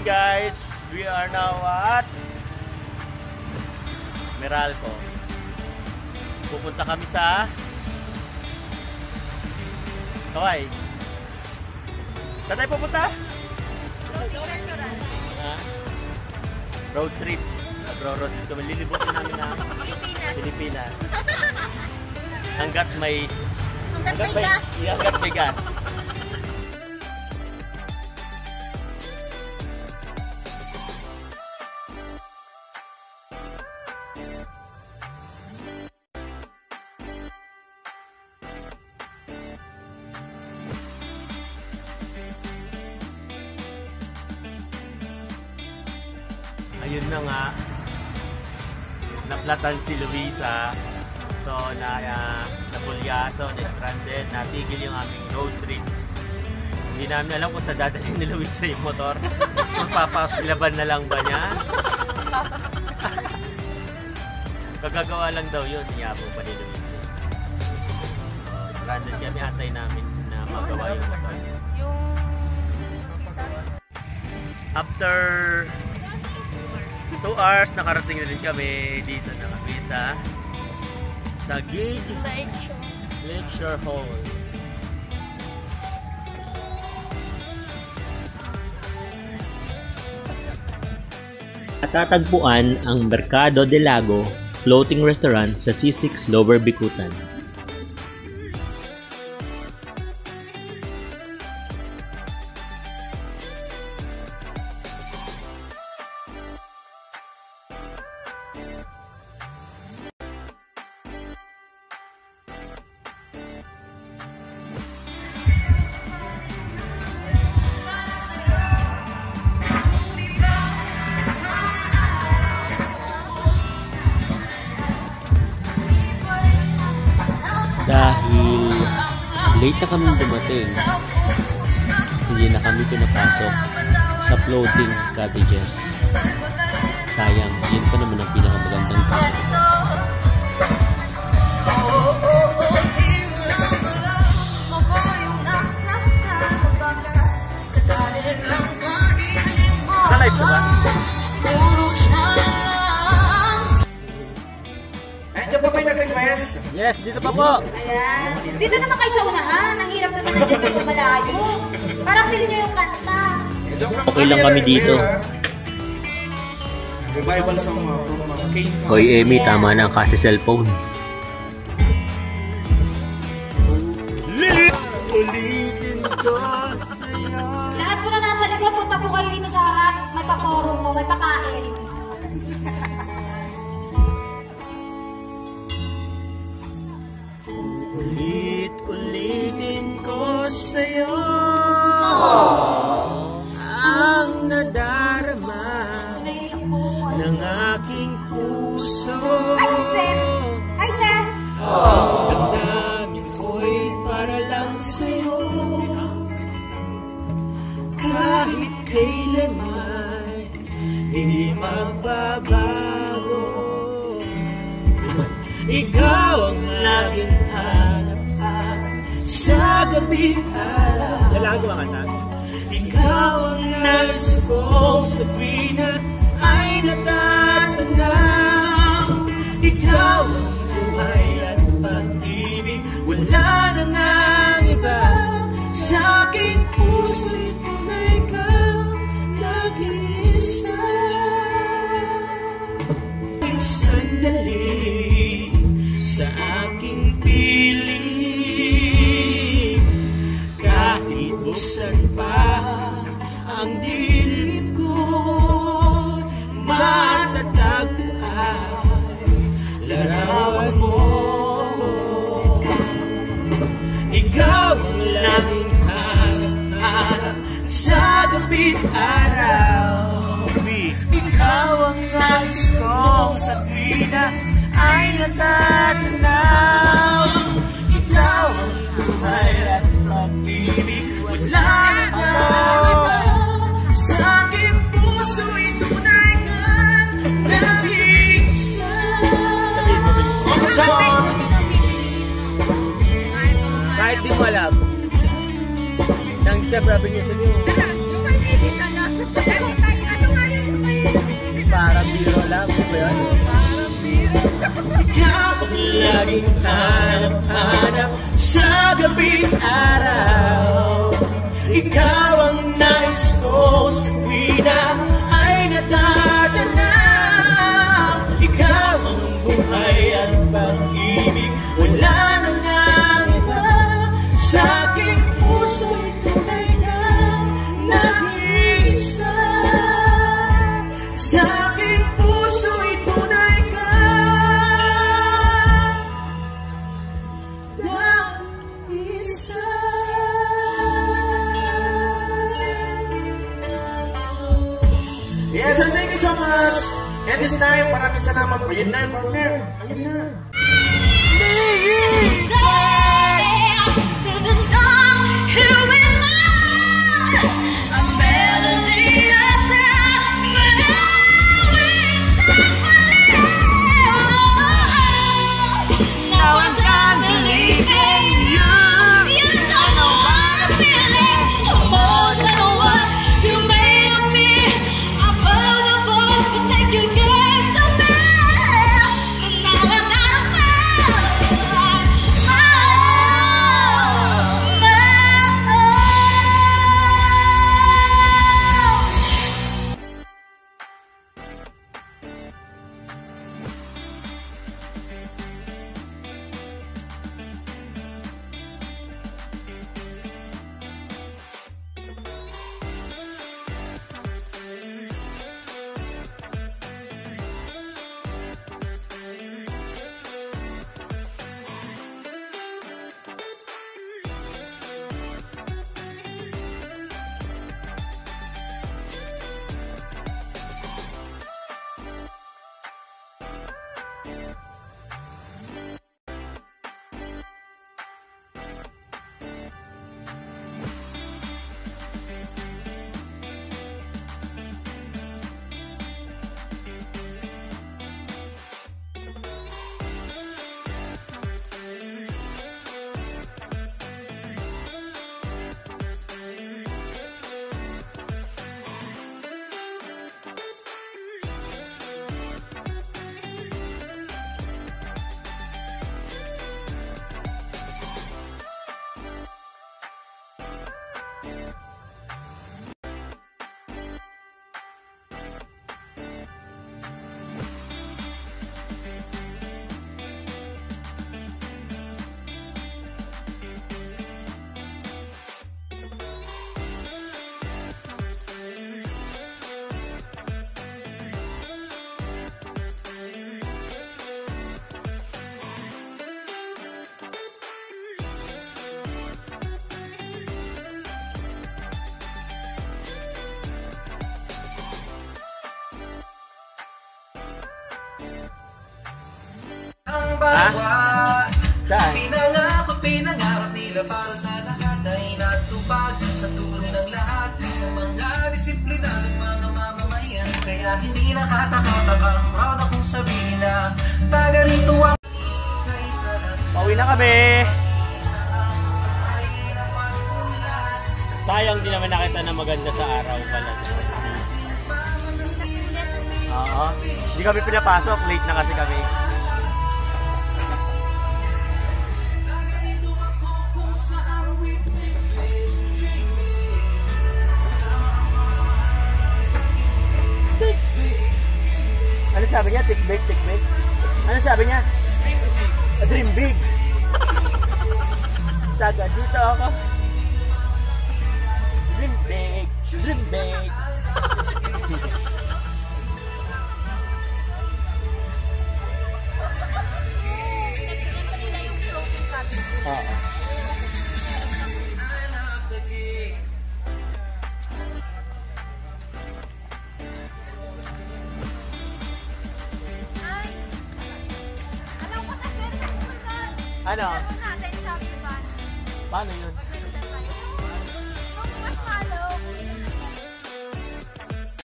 guys, we are now at Meralco. Pupunta kami sa Kaway. Saan tayo pupunta? Road trip. Road trip kami. Lilibutin namin na Pilipinas. Hanggat may gas. Ayun na nga, naplatan si Luisa. So, napulyaso, na-stranded, natigil yung aming road trip. Hindi namin alam kung sa dadalhin ni Luisa yung motor. Kung papasilaban na lang ba niya. Kagagawa lang daw yun, niyapo pa ni Luisa. So, stranded kami, antay namin na magawa yung motor. After 2 hours, nakarating na rin kami dito na kami sa Taguig Lakeshore Hall. Natatagpuan ang Mercado De LAGO floating restaurant sa C6 Lower Bicutan. Dahil late na kami dumating, hindi na kami pinapasok sa floating cottages. Sayang, yun pa naman ang pinakamagandang dito. Nalive ko ba? Diyan pa ba yung nag-request? Yes, dito pa po. Ayan. Dito naman kayo sa unahan. Ang hirap naman nandiyan kayo sa malayo. Parang pili nyo yung kanta. Okay lang kami dito. Revival song from Kate. Hoy, Amy, tama na kasi cellphone. Ulitin ko sa'yo. Lahat po na nasa likod, punta po kayo dito sa harap. May paporong mo, may pakain. Ulitin ko sa'yo ang nadarama ng aking puso. Ay, sir! Ay, sir! Damdamin ko'y para lang sa'yo, kahit kailanman hindi magbabago. Ikaw ang laging hanap-hanap sa gabi araw. Dalago ang kanta. Ikaw ang nais kong sa tuwina ay natatanaw. Ikaw ang buhay at pag-ibig, wala na nang iba. Sa aking puso'y na ikaw nag-iisa. Sandali sa aking piling, kahit buksan pa ang dilim ko, matatagpo ay larawan mo. Ikaw ang laging hanap-hanap sa gabi't araw. Ikaw ang nais kong sa tuwina ay natatanaw. Ikaw ang buhay at pag-ibig, wala na iba. Sa aking puso tunay kang nag-iisa. Kahit di mo alam, nang isa, sabi niyo sa niyo. Parang biro lang. Ba yan? Ikaw ang laging hanap-hanap sa gabing araw. Ikaw ang nais ko sa tuwina ay natatanaw. Ikaw ang buhay at pag-ibig, wala nang ang iba. Sa aking puso'y tunay kang nag-iisa. Sa aking puso'y tunay kang nag-iisa. Yes, and thank you so much. And this time, maraming salamat. Ayun na, partner. Ayun na. bawat Saan? pinangarap nila para sa lahat ay natupad sa tulong ng lahat ng mga disiplina ng mga mamamayan. Kaya hindi nakataka-takang proud akong sabihin na taga rito ang Pauwi na kami. Sayang din naman nakita na maganda sa araw pala. Oo. Hindi kami pinapasok. Late na kasi kami. Ano sabi niya? Tikbik, tikbik? Ano sabi niya? Dream big. Taga dito ako. Dream big. Dream big. Oo. Ano? Paano yun?